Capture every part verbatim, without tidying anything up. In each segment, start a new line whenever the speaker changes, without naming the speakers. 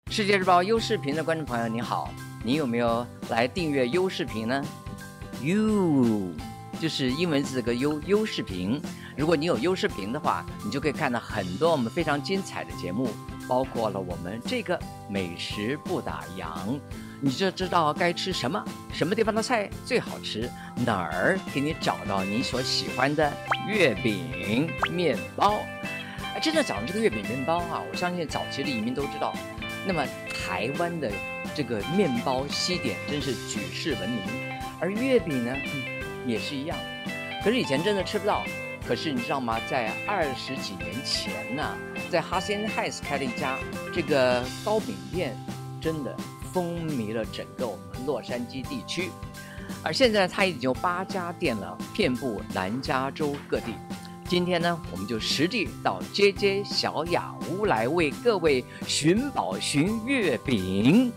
世界日报优视频的观众朋友，你好，你有没有来订阅优视频呢 ？You 就是英文字这个优优视频。如果你有优视频的话，你就可以看到很多我们非常精彩的节目，包括了我们这个美食不打烊，你就知道该吃什么，什么地方的菜最好吃，哪儿给你找到你所喜欢的月饼、面包。哎，真的讲这个月饼面包啊，我相信早期的移民都知道。那么台湾的这个面包西点真是举世闻名，而月饼呢、嗯、也是一样。可是以前真的吃不到，可是你知道吗？在二十几年前呢、啊，在哈森海斯开了一家这个糕饼店，真的风靡了整个我们洛杉矶地区。而现在它已经有八家店了，遍布南加州各地。今天呢，我们就实地到街街小雅屋来为各位寻宝寻月饼。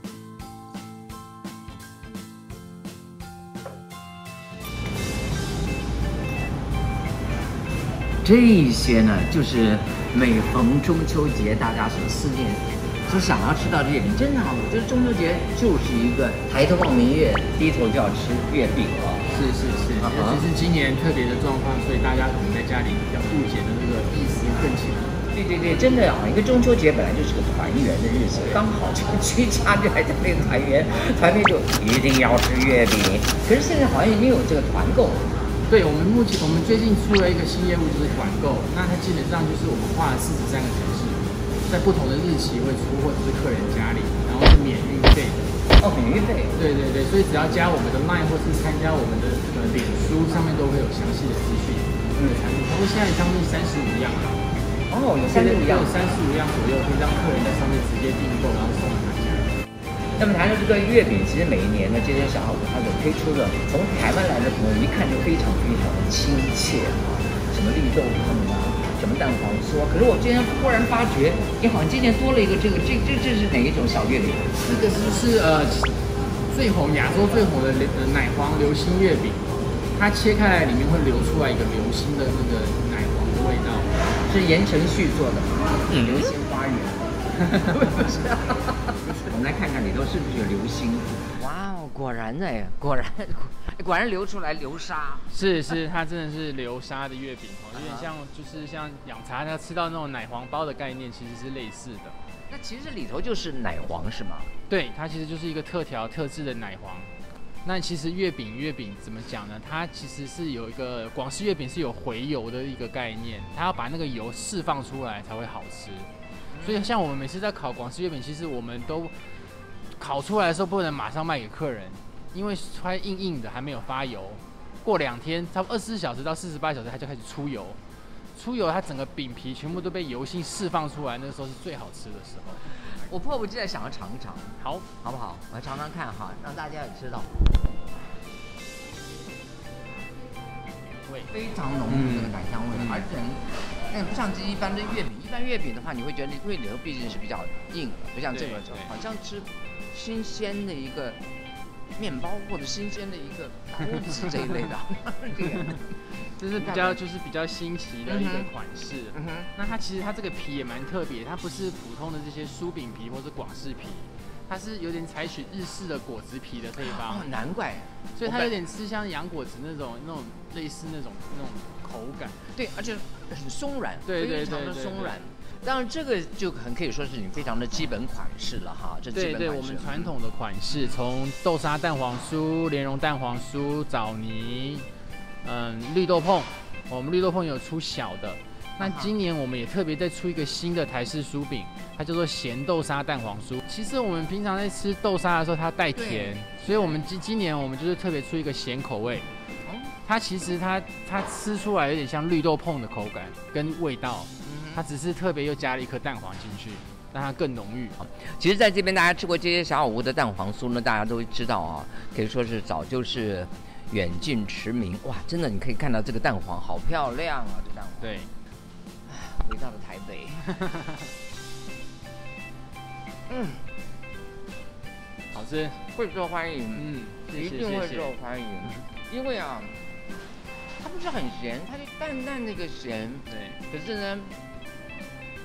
这些呢，就是每逢中秋节大家所思念、所想要吃到的月饼。真的啊，我觉得中秋节就是一个抬头望明月，低头就要吃月饼了。
是是是，尤其是今年特别的状况，所以大家可能在家里比较顾节的那个意思更强。
对对对，真的啊，一个中秋节本来就是个团圆的日子，刚好这个居家就来讲那个团圆，团圆就一定要吃月饼。可是现在好像已经有这个团购。
对，我们目前我们最近出了一个新业务，就是团购。那它基本上就是我们画了四十三个城市，在不同的日期会出，或者是客人家里，然后是免运费的。
哦，免运费。
对对对，所以只要加我们的 Line 或是参加我们的呃脸书，上面都会有详细的资讯。嗯，产品，差不多现在将近三十五样了。
哦，有三十五样，
三十五样左右，可以让客人在上面直接订购，然后送到他家。
那么谈到这个月饼，其实每一年呢，这些小好它所推出的，从台湾来的朋友一看就非常非常的亲切啊，什么绿豆汤啊，什么蛋黄酥啊。可是我今天忽然发觉，你好像今年多了一个这个，这这这是哪一种小月饼？
这个就是呃最红亚洲最红的奶黄流心月饼，它切开来里面会流出来一个流心的那个奶黄的味道，
是言承旭做的吗？嗯，流星花园。不是、啊，我们来看看里头是不是有流星。哇哦，果然哎，果然果然流出来流沙。
是是，它真的是流沙的月饼哦，有点像就是像养茶它吃到那种奶黄包的概念，其实是类似的。
那其实里头就是奶黄是吗？
对，它其实就是一个特调特制的奶黄。那其实月饼月饼怎么讲呢？它其实是有一个广式月饼是有回油的一个概念，它要把那个油释放出来才会好吃。所以像我们每次在烤广式月饼，其实我们都烤出来的时候不能马上卖给客人，因为它硬硬的还没有发油，过两天差不多二十四小时到四十八小时它就开始出油，出油它整个饼皮全部都被油性释放出来，那个时候是最好吃的时候。
我迫不及待想要尝一尝，
好，
好不好？我来尝尝看哈，让大家也知道。味非常浓郁的奶香味，嗯、而且那不像一般的月饼，一般月饼的话，你会觉得味里头毕竟是比较硬的，不像这个就好像吃新鲜的一个面包或者新鲜的一个包子这一类的。
这是比较就是比较新奇的一个款式。嗯、那它其实它这个皮也蛮特别，它不是普通的这些酥饼皮或是广式皮。它是有点采取日式的果子皮的配方，
哦，难怪，
所以它有点吃像洋果子那种那种类似那种那种口感，
对，而且很松软，
对对对，
非常的松软。当然，这个就很可以说是你非常的基本款式了哈，这基本款式。
对对，我们传统的款式，从豆沙蛋黄酥、莲蓉蛋黄酥、枣泥，嗯，绿豆椪，我们绿豆椪有出小的。那今年我们也特别再出一个新的台式酥饼，它叫做咸豆沙蛋黄酥。其实我们平常在吃豆沙的时候，它带甜，所以我们今今年我们就是特别出一个咸口味。它其实它它吃出来有点像绿豆椪的口感跟味道，它只是特别又加了一颗蛋黄进去，让它更浓郁。
其实在这边大家吃过这些小屋的蛋黄酥呢，大家都知道啊，可以说是早就是远近驰名。哇，真的你可以看到这个蛋黄好漂亮啊，这蛋黄。
对。
回到了台北，嗯，
好吃，
会受欢迎，
嗯，
一定会受欢迎，因为啊，它不是很咸，它就淡淡那个咸，
对，
可是呢，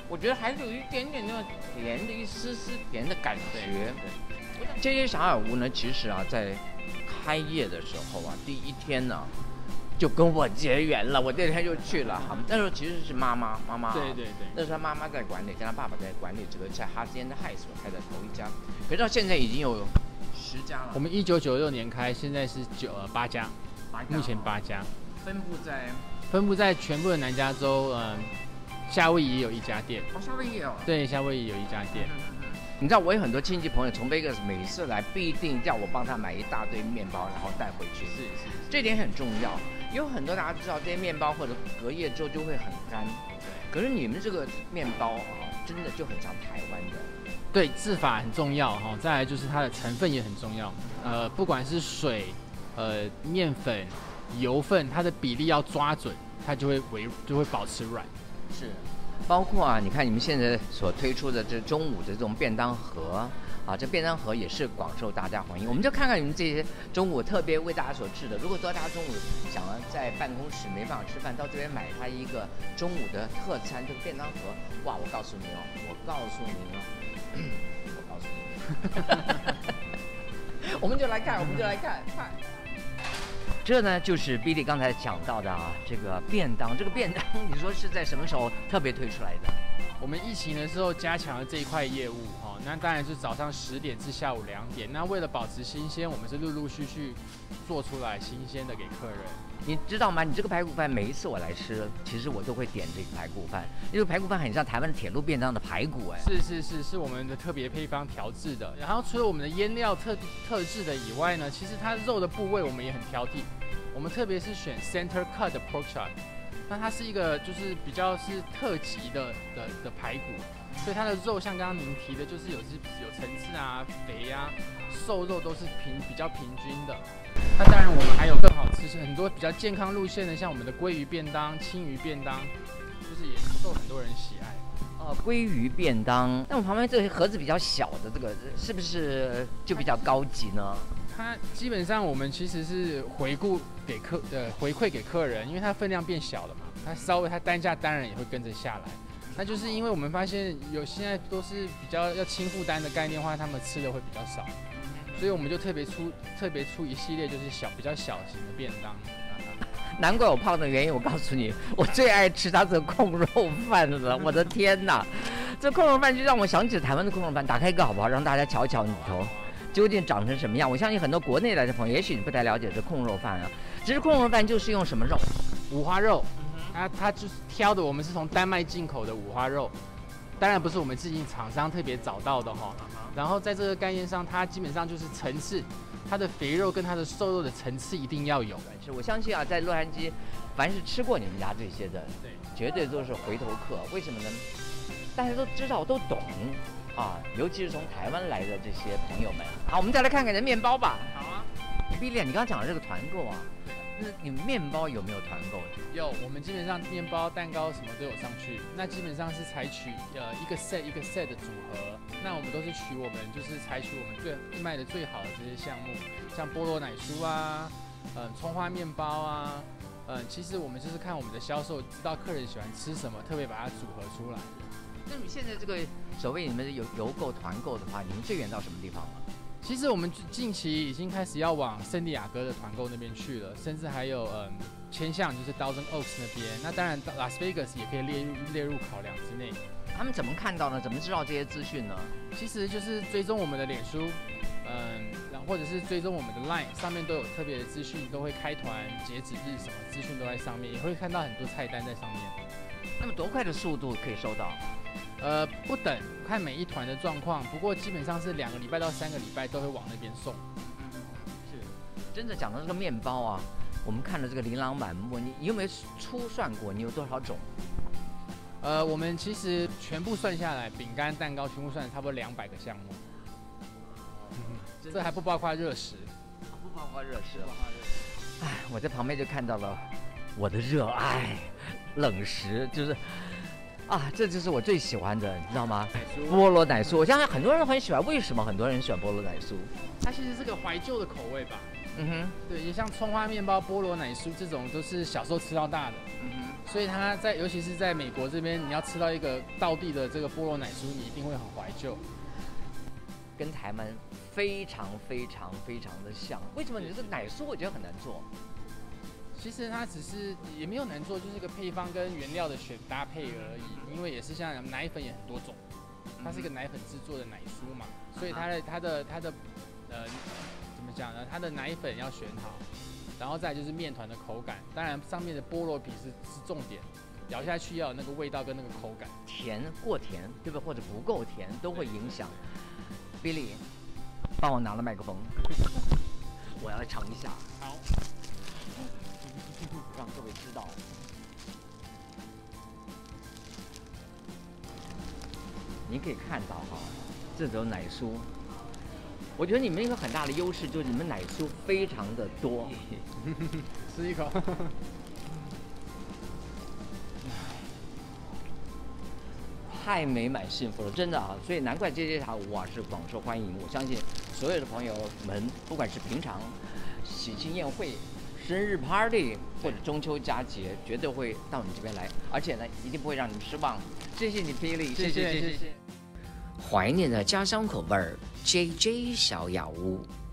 我觉得还是有一点点那个甜的，一丝丝甜的感觉。这些小小屋呢，其实啊，在开业的时候啊，第一天呢，就跟我结缘了。我那天就去了哈，那时候其实是妈妈妈妈、啊，
对对对，
那时候他妈妈在管理，跟他爸爸在管理这个在哈斯恩的海所开的头一家，可是到现在已经有十家了。
我们一九九六年开，现在是九呃八家，目前八家，
分布在
分布在全部的南加州，嗯、呃，夏威夷也有一家店，
哦，夏威夷也有，
对，夏威夷有一家店。
嗯你知道我有很多亲戚朋友从 Vegas 每次来必定叫我帮他买一大堆面包，然后带回去。
是是，
这点很重要。有很多大家知道这些面包或者隔夜之后就会很干，对。可是你们这个面包啊，真的就很像台湾的。
对，制法很重要哈。再来就是它的成分也很重要。呃，不管是水、呃面粉、油分，它的比例要抓准，它就会维就会保持软。
是。包括啊，你看你们现在所推出的这中午的这种便当盒啊，这便当盒也是广受大家欢迎。我们就看看你们这些中午特别为大家所制的。如果说大家中午想要在办公室没办法吃饭，到这边买它一个中午的特餐，这个便当盒，哇！我告诉你哦，我告诉你哦，我告诉你，我们就来看，我们就来看，看。这呢就是 Billy 刚才讲到的啊，这个便当，这个便当你说是在什么时候特别推出来的？
我们疫情的时候加强了这一块业务哈、哦，那当然是早上十点至下午两点。那为了保持新鲜，我们是陆陆续续做出来新鲜的给客人。
你知道吗？你这个排骨饭每一次我来吃，其实我都会点这个排骨饭，因为排骨饭很像台湾的铁路便当的排骨哎。
是是是，是我们的特别配方调制的。然后除了我们的腌料特特制的以外呢，其实它肉的部位我们也很挑剔。我们特别是选 center cut 的 pork chop， 那它是一个就是比较是特级的的的排骨，所以它的肉像刚刚您提的，就是有是有层次啊、肥啊、瘦肉都是平比较平均的。那当然我们还有更好吃很多比较健康路线的，像我们的鲑鱼便当、青鱼便当，就是也受很多人喜爱。
哦，鲑鱼便当，那我旁边这个盒子比较小的这个，是不是就比较高级呢？
它基本上我们其实是回顾给客呃回馈给客人，因为它分量变小了嘛，它稍微它单价当然也会跟着下来。那就是因为我们发现有现在都是比较要轻负担的概念的话，他们吃的会比较少，所以我们就特别出特别出一系列就是小比较小型的便当。
难怪我胖的原因，我告诉你，我最爱吃它这个控肉饭了。我的天哪，这控肉饭就让我想起台湾的控肉饭。打开一个好不好，让大家瞧瞧里头究竟长成什么样。我相信很多国内来的朋友，也许你不太了解这控肉饭啊。其实控肉饭就是用什么肉？
五花肉，它它就是挑的，我们是从丹麦进口的五花肉，当然不是我们自己厂商特别找到的哈。然后在这个概念上，它基本上就是层次。它的肥肉跟它的瘦肉的层次一定要有。
是我相信啊，在洛杉矶，凡是吃过你们家这些的，
对，
绝对都是回头客。为什么呢？大家都知道，都懂啊，尤其是从台湾来的这些朋友们。好，我们再来看看你的面包吧。
好啊。
Billy，你刚刚讲的这个团购啊，那你们面包有没有团购？
有，我们基本上面包、蛋糕什么都有上去。那基本上是采取呃一个 set 一个 set 的组合。那我们都是取我们就是采取我们最卖的最好的这些项目，像菠萝奶酥啊，嗯、呃，葱花面包啊，嗯、呃，其实我们就是看我们的销售，知道客人喜欢吃什么，特别把它组合出来。
那你现在这个所谓你们有邮购团购的话，你们最远到什么地方了？
其实我们近期已经开始要往圣地亚哥的团购那边去了，甚至还有嗯偏向就是 Thousand Oaks 那边。那当然拉斯维加斯也可以列入列入考量之内。
他们怎么看到呢？怎么知道这些资讯呢？
其实就是追踪我们的脸书，嗯，然后或者是追踪我们的 Line， 上面都有特别的资讯，都会开团、截止日什么资讯都在上面，也会看到很多菜单在上面。
那么多快的速度可以收到？
呃，不等，看每一团的状况，不过基本上是两个礼拜到三个礼拜都会往那边送。
是，真的讲到这个面包啊，我们看了这个琳琅满目，你你有没有粗算过你有多少种？
呃，我们其实全部算下来，饼干、蛋糕全部算差不多两百个项目。这还不包括热食，
不包括热食。哎，我在旁边就看到了我的热爱，冷食就是。啊，这就是我最喜欢的，你知道吗？菠萝奶酥，我相信很多人很喜欢。为什么很多人喜欢菠萝奶酥？
它其实是个怀旧的口味吧。
嗯哼，
对，也像葱花面包、菠萝奶酥这种，都是小时候吃到大的。
嗯哼，
所以它在尤其是在美国这边，你要吃到一个道地的这个菠萝奶酥，你一定会很怀旧。
跟台湾非常非常非常的像。为什么你这个奶酥我觉得很难做？
其实它只是也没有难做，就是一个配方跟原料的选搭配而已。因为也是像奶粉也很多种，它是一个奶粉制作的奶酥嘛，所以它的它的它的呃怎么讲呢？它的奶粉要选好，然后再来就是面团的口感，当然上面的菠萝皮是是重点，咬下去要有那个味道跟那个口感。
甜过甜，对不对？或者不够甜都会影响。Billy， 帮我拿了麦克风，我要来尝一下。
好，
让各位知道。你可以看到哈，这种奶酥，我觉得你们一个很大的优势就是你们奶酥非常的多。
吃一口。
太美满幸福了，真的啊！所以难怪这些茶我是广受欢迎。我相信所有的朋友们，不管是平常喜庆宴会、生日 party 或者中秋佳节，绝对会到你这边来，而且呢，一定不会让你们失望。谢谢你，Billy，谢谢谢谢。怀念的家乡口味儿 ，J J 小雅屋。